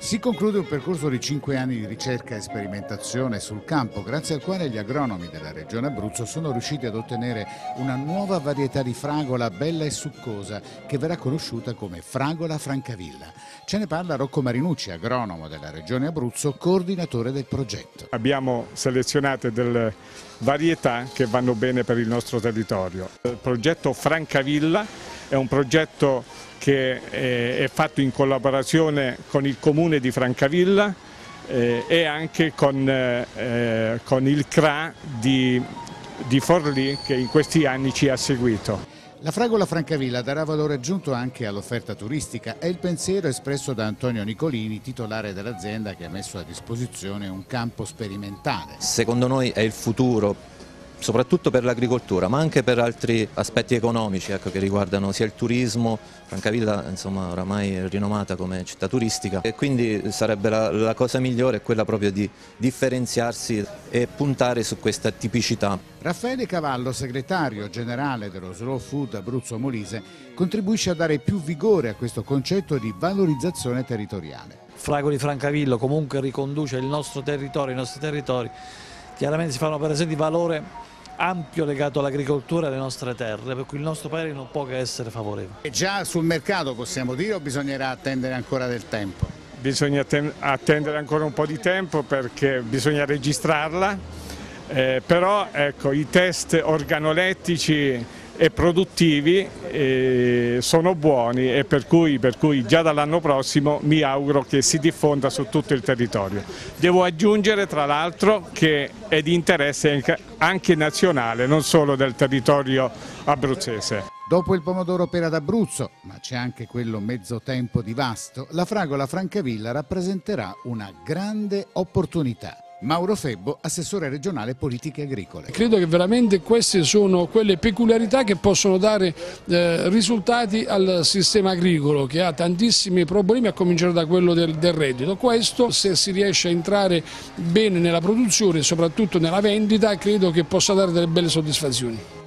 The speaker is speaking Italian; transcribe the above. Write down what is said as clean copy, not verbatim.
Si conclude un percorso di 5 anni di ricerca e sperimentazione sul campo, grazie al quale gli agronomi della Regione Abruzzo sono riusciti ad ottenere una nuova varietà di fragola bella e succosa che verrà conosciuta come fragola Francavilla. Ce ne parla Rocco Marinucci, agronomo della Regione Abruzzo, coordinatore del progetto. Abbiamo selezionato delle varietà che vanno bene per il nostro territorio. Il progetto Francavilla è un progetto che è fatto in collaborazione con il comune di Francavilla e anche con il CRA di Forlì, che in questi anni ci ha seguito. La fragola Francavilla darà valore aggiunto anche all'offerta turistica. È il pensiero espresso da Antonio Nicolini, titolare dell'azienda che ha messo a disposizione un campo sperimentale. Secondo noi è il futuro, soprattutto per l'agricoltura, ma anche per altri aspetti economici, ecco, che riguardano sia il turismo. Francavilla, insomma, oramai è rinomata come città turistica, e quindi sarebbe la cosa migliore quella proprio di differenziarsi e puntare su questa tipicità. Raffaele Cavallo, segretario generale dello Slow Food Abruzzo Molise, contribuisce a dare più vigore a questo concetto di valorizzazione territoriale. Fragoli Francavilla comunque riconduce il nostro territorio, i nostri territori. Chiaramente si fa un'operazione di valore ampio legato all'agricoltura e alle nostre terre, per cui il nostro parere non può che essere favorevole. È già sul mercato, possiamo dire, o bisognerà attendere ancora del tempo? Bisogna attendere ancora un po' di tempo perché bisogna registrarla, però ecco, i test organolettici e produttivi sono buoni, e per cui già dall'anno prossimo mi auguro che si diffonda su tutto il territorio. Devo aggiungere tra l'altro che è di interesse anche nazionale, non solo del territorio abruzzese. Dopo il pomodoro pera d'Abruzzo, ma c'è anche quello mezzo tempo di Vasto, la fragola Francavilla rappresenterà una grande opportunità. Mauro Febbo, assessore regionale politiche agricole. Credo che veramente queste sono quelle peculiarità che possono dare risultati al sistema agricolo, che ha tantissimi problemi, a cominciare da quello del reddito. Questo, se si riesce a entrare bene nella produzione e soprattutto nella vendita, credo che possa dare delle belle soddisfazioni.